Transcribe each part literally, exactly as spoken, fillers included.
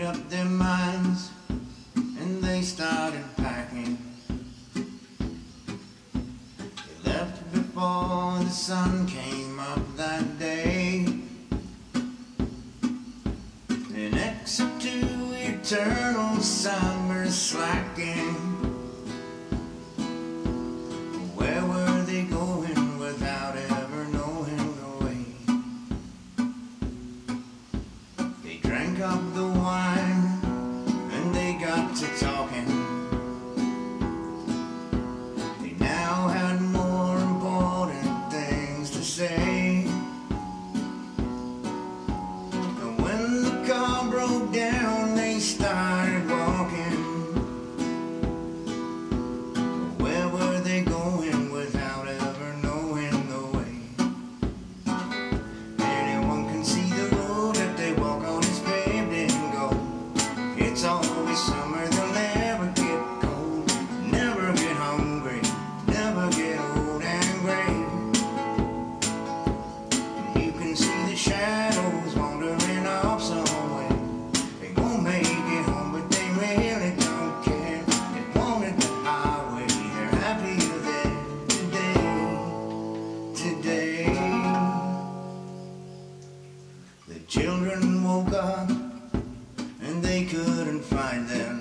up their minds and they started packing. They left before the sun came up that day. An exit to eternal summer slacking. Where were they going without ever knowing the way? They drank up the wine and they got to talking. They now had more important things to say. And when the car broke down, they started walking. Where were they going without ever knowing the way? Anyone can see the road that they walk on is paved in gold. It's always summer, they'll never get cold, never get hungry, never get old and gray. You can see the shadows wandering off somewhere. They won't make it home, but they really don't care. They wanted the highway, they're happier there today, today. The children woke up and they couldn't find them.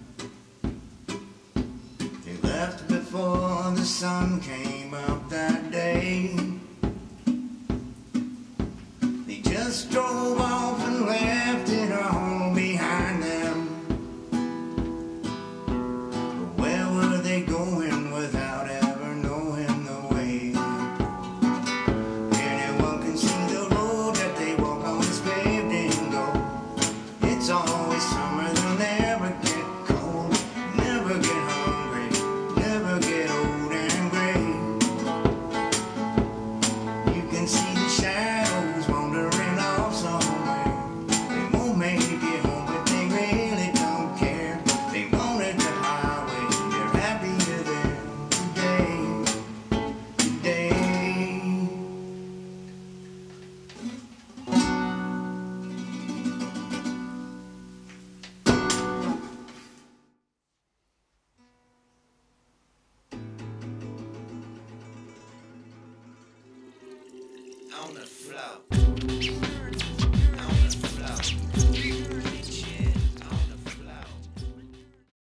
They left before the sun came up that day. They just drove